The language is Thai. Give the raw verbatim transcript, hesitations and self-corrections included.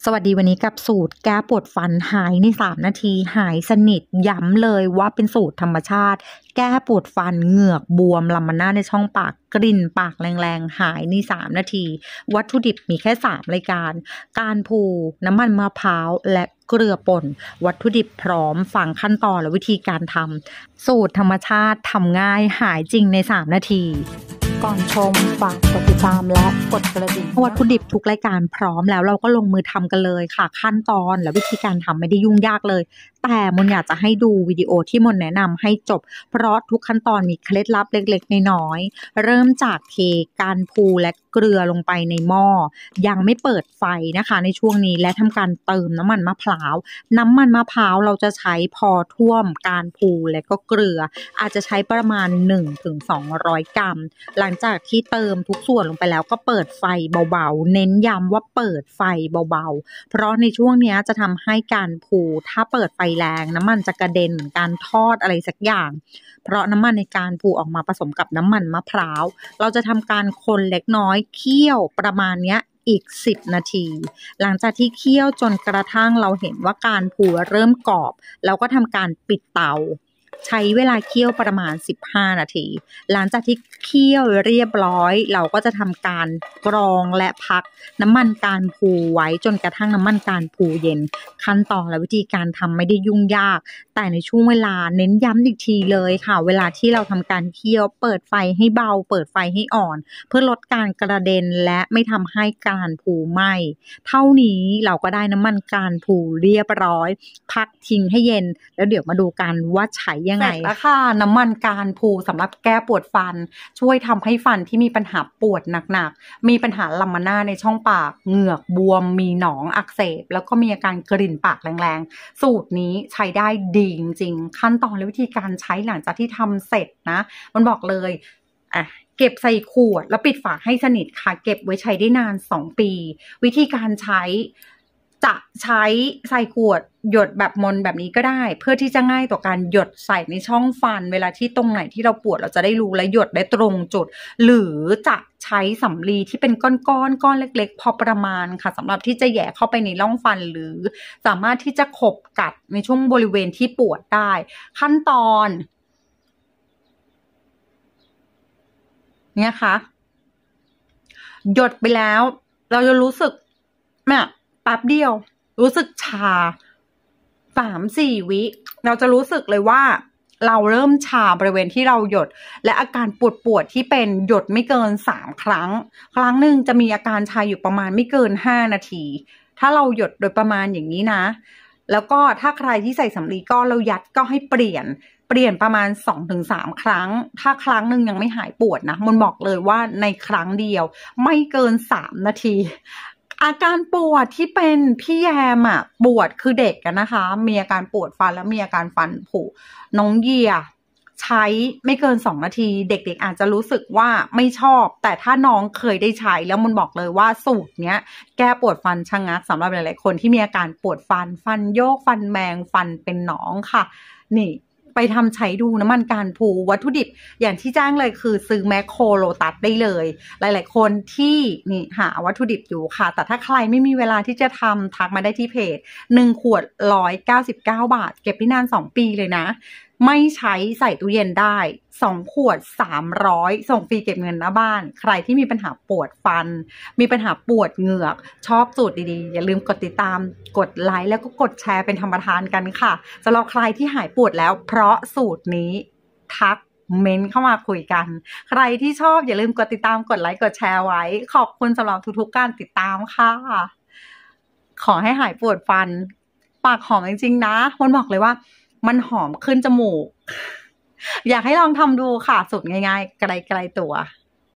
สวัสดีวันนี้กับสูตรแก้ปวดฟันหายในสามนาทีหายสนิทย้ำเลยว่าเป็นสูตรธรรมชาติแก้ปวดฟันเหงือกบวมลำมันหน้าในช่องปากกลิ่นปากแรงๆหายในสามนาทีวัตถุดิบมีแค่สามรายการการพูน้ำมันมะพร้าวและเกลือป่นวัตถุดิบพร้อมฟังขั้นตอนและวิธีการทำสูตรธรรมชาติทำง่ายหายจริงในสามนาทีก่อนชมฝากกดติดตามและกดกระดิ่งวัตถุดิบทุกรายการพร้อมแล้วเราก็ลงมือทำกันเลยค่ะขั้นตอนและวิธีการทำไม่ได้ยุ่งยากเลยแต่มนอยากจะให้ดูวิดีโอที่มนแนะนำให้จบเพราะทุกขั้นตอนมีเคล็ดลับเล็กๆน้อยๆเริ่มจากเทการพูและเกลือลงไปในหม้อยังไม่เปิดไฟนะคะในช่วงนี้และทำการเติมน้ำมันมะพร้าวน้ำมันมะพร้าวเราจะใช้พอท่วมการพูและก็เกลืออาจจะใช้ประมาณ หนึ่งถึงสองร้อย กรัมหลังจากที่เติมทุกส่วนลงไปแล้วก็เปิดไฟเบาๆเน้นย้ำว่าเปิดไฟเบาๆเพราะในช่วงนี้จะทำให้การพูถ้าเปิดไฟแรงน้ำมันจะกระเด็นเหมือนการทอดอะไรสักอย่างเพราะน้ำมันในการพูออกมาผสมกับน้ำมันมะพร้าวเราจะทำการคนเล็กน้อยเคี่ยวประมาณเนี้ยอีกสิบนาทีหลังจากที่เคี่ยวจนกระทั่งเราเห็นว่าการพูเริ่มกรอบเราก็ทำการปิดเตาใช้เวลาเคี่ยวประมาณสิบห้านาทีหลังจากที่เคี่ยวเรียบร้อยเราก็จะทำการกรองและพักน้ำมันการพูไว้จนกระทั่งน้ำมันการพูเย็นขั้นตอนและวิธีการทำไม่ได้ยุ่งยากแต่ในช่วงเวลาเน้นย้ำอีกทีเลยค่ะเวลาที่เราทำการเคี่ยวเปิดไฟให้เบาเปิดไฟให้อ่อนเพื่อลดการกระเด็นและไม่ทำให้การพูไหม้เท่านี้เราก็ได้น้ำมันการพูเรียบร้อยพักทิ้งให้เย็นแล้วเดี๋ยวมาดูกันว่าใช้ยังไงเสร็จแล้วค่ะน้ำมันการพูสำหรับแก้ปวดฟันช่วยทำให้ฟันที่มีปัญหาปวดหนักๆมีปัญหาลำมันหน้าในช่องปากเหงือกบวมมีหนองอักเสบแล้วก็มีอาการกลิ่นปากแรงๆสูตรนี้ใช้ได้ดีจริงๆขั้นตอนและวิธีการใช้หลังจากที่ทำเสร็จนะมันบอกเลยอ่ะเก็บใส่ขวดแล้วปิดฝาให้สนิทค่ะเก็บไว้ใช้ได้นานสองปีวิธีการใช้จะใช้ใส่ขวดหยดแบบมนแบบนี้ก็ได้เพื่อที่จะง่ายต่อการหยดใส่ในช่องฟันเวลาที่ตรงไหนที่เราปวดเราจะได้รู้และหยดได้ตรงจุดหรือจะใช้สำลีที่เป็นก้อนๆ ก้อนเล็กๆพอประมาณค่ะสำหรับที่จะแหย่เข้าไปในร่องฟันหรือสามารถที่จะขบกัดในช่วงบริเวณที่ปวดได้ขั้นตอนเนี่ยค่ะหยดไปแล้วเราจะรู้สึกเนี่ยแป๊บเดียวรู้สึกชาสามสี่วิเราจะรู้สึกเลยว่าเราเริ่มชาบริเวณที่เราหยดและอาการปวดปวดที่เป็นหยดไม่เกินสามครั้งครั้งหนึ่งจะมีอาการชาอยู่ประมาณไม่เกินห้านาทีถ้าเราหยดโดยประมาณอย่างนี้นะแล้วก็ถ้าใครที่ใส่สำลีก้อนเรายัดก็ให้เปลี่ยนเปลี่ยนประมาณ สองถึงสาม ครั้งถ้าครั้งหนึ่งยังไม่หายปวดนะมันบอกเลยว่าในครั้งเดียวไม่เกินสามนาทีอาการปวดที่เป็นพี่แยมอ่ะปวดคือเด็กกันนะคะมีอาการปวดฟันแล้วมีอาการฟันผุน้องเยียใช้ไม่เกินสองนาทีเด็กๆอาจจะรู้สึกว่าไม่ชอบแต่ถ้าน้องเคยได้ใช้แล้วมันบอกเลยว่าสูตรเนี้ยแก้ปวดฟันชะงักสำหรับหลายๆคนที่มีอาการปวดฟันฟันโยกฟันแมงฟันเป็นหนองค่ะนี่ไปทำใช้ดูน้ำมันการพูวัตถุดิบอย่างที่แจ้งเลยคือซื้อแมคโครโลตัสได้เลยหลายๆคนที่นี่หาวัตถุดิบอยู่ค่ะแต่ถ้าใครไม่มีเวลาที่จะทำทักมาได้ที่เพจหนึ่งขวดหนึ่งร้อยเก้าสิบเก้าบาทเก็บได้นานสองปีเลยนะไม่ใช้ใส่ตู้เย็นได้สองขวดสามร้อยส่งฟรีเก็บเงินหน้าบ้านใครที่มีปัญหาปวดฟันมีปัญหาปวดเหงือกชอบสูตรดีๆอย่าลืมกดติดตามกดไลค์แล้วก็กดแชร์เป็นธรรมทานกันค่ะสำหรับใครที่หายปวดแล้วเพราะสูตรนี้ทักเม้นเข้ามาคุยกันใครที่ชอบอย่าลืมกดติดตามกดไลค์กดแชร์ไว้ขอบคุณสำหรับทุกๆการติดตามค่ะขอให้หายปวดฟันปากหอมจริงๆนะคนบอกเลยว่ามันหอมขึ้นจมูกอยากให้ลองทำดูค่ะสูตรง่ายๆไกลๆตัว